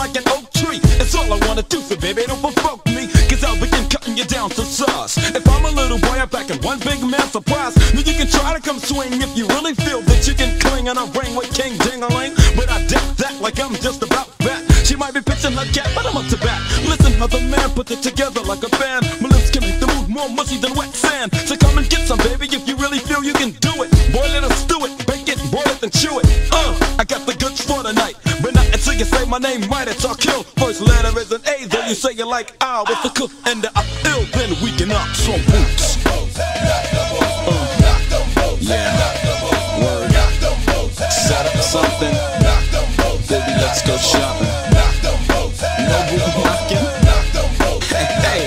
like an oak tree. It's all I wanna do, so baby, don't provoke me, cause I'll begin cutting you down to size. If I'm a little boy, I'm back in one big man surprise. Then you can try to come swing if you really feel that you can cling on a ring with King Ding-a-ling. But I doubt that, like I'm just about that. She might be pitching her cat, but I'm up to bat. Listen how the man put it together like a band. My lips can make the mood more mushy than wet sand. So come and get some, baby, if you really feel you can do it. Boil it or stew it, bake it, boil it and chew it. I got the goods for tonight, but not until you say my name right, it's all kill. First letter is an A, though you say it like I with the cook and the ill, then we can knock some boots. Yeah, word. Set up something, baby, let's go shopping. No boot knocking. Hey,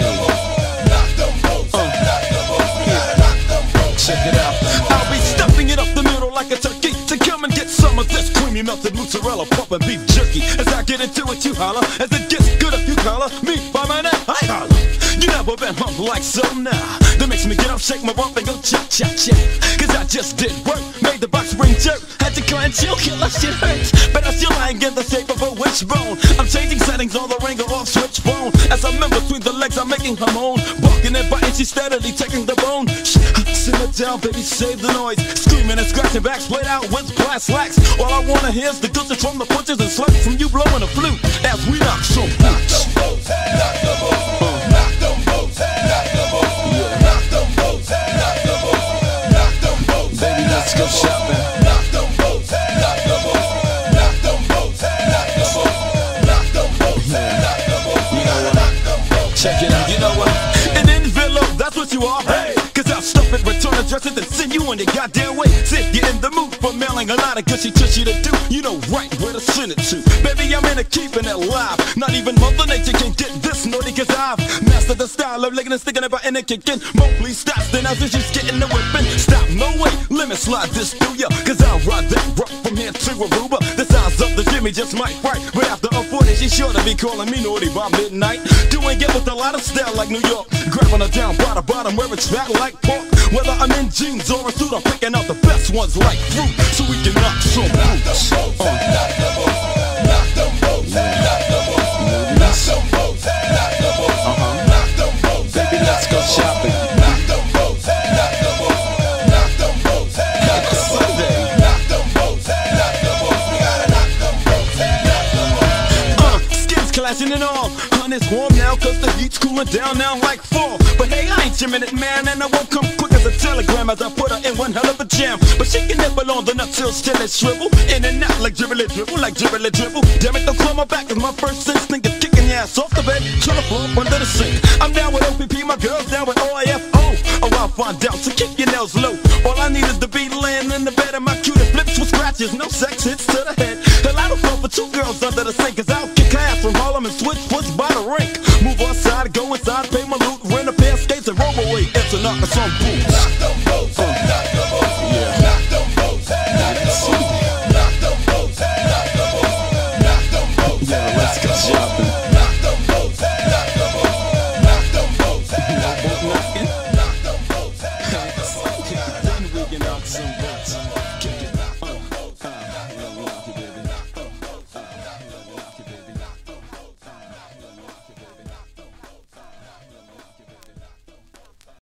check it out. I'll be stuffing it up the middle like a turkey. To come and get some of this creamy melted mozzarella pumping beef jerky. As I get into it, you holler. As it gets good, if you collar me by my name, I holler. You never been hung like so now. That makes me get up, shake my rump and go cha-cha-cha. Cause I just did work, made the box ring jerk. Had to clench, you kill, that shit hurts. But I'm still lying in the shape of a wishbone. I'm changing settings, all the ring off switch phone. As I'm in between the legs, I'm making her moan. Barking and biting, she's steadily taking the bone. Simmer down, baby, save the noise. Screaming and scratching back, splayed out with brass slacks. All I wanna hear is the gunshots from the punches and slugs from you blowing a flute. As we knock some boots. Baby, let's go shopping. Check it out, you know what? An envelope, that's what you are. Hey, cause I'll stuff it, return address it, and send you on your goddamn way. See, you're in the mood for mailing a lot of gushy tushy to do. You know right where to send it to. Baby, I'm into keeping it live. Not even Mother Nature can get this naughty, cause I've mastered the style of licking and sticking about and kicking. Mostly stops, then I was just getting the whipping. Stop, no way, let me slide this through ya. Cause I'll ride that rock from here to Aruba. The size of the Jimmy just might fight. But after a 40, she's sure to be calling me naughty by midnight. Doing it with a lot of style like New York. Grabbing her down by the bottom where it's fat like pork. Whether I'm in jeans or a suit, I'm picking out the best ones like fruit. So we can knock some boots. Baby, let's go shopping. Skins clashing and all. It's warm now cause the heat's cooling down now like fall. But hey, I ain't your minute man, and I won't come quick as a telegram as I put her in one hell of a jam. But she can nibble on the nuts till still it shrivel. In and out like dribbly dribble, like dribbly dribble. Damn it, don't call my back cause my first instinct is kicking your ass off the bed, trying to fall up under the sink. I'm down with OPP, my girl's down with OIFO. Oh, I'll find out, so keep your nails low. All I need is to be laying in the bed and my cutie flips with scratches, no sex hits to the head. Hell, I don't fall for two girls under the sink, cause I'll kick ass from Harlem and switch foots by the rink. Move outside, go inside, pay my loot, rent a pair of skates and roll away. It's a knock of some boots. Knock them boats, knock them boats, yeah. Knock them boats, knock them boats, knock them boats, knock them boats, knock them boats. Yeah, let's go shopping. Knock them boats, knock them boats, knock them boats, knock them boats, knock them boats. Then we can knock some boots.